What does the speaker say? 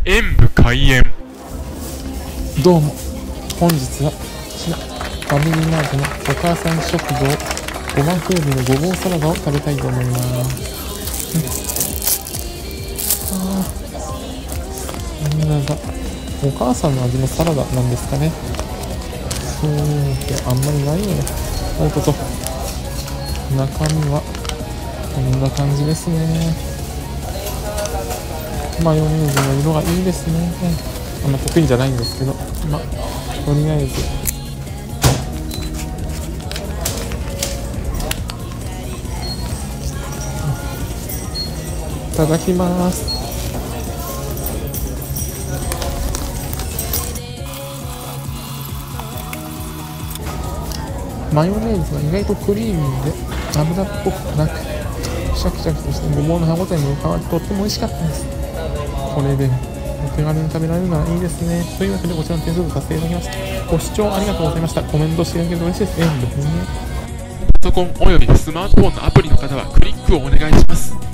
演武開演。 どうも、本日はこちらファミリーマートのお母さん食堂ごま風味のごぼうサラダを食べたいと思います。なんだかお母さんの味のサラダなんですかね。そうってあんまりないよね。おっとと、中身はこんな感じですね。マヨネーズの色がいいですね。あんま得意じゃないんですけど、とりあえずいただきます。マヨネーズが意外とクリーミーで油っぽくなく、シャキシャキとしてごぼうの歯ごたえも変わってとっても美味しかったです。これでお手軽に食べられるのはいいですね。というわけでこちらの点数とさせていただきました。ご視聴ありがとうございました。コメントしていただけると嬉しいですね。 パソコンおよびスマートフォンのアプリの方はクリックをお願いします。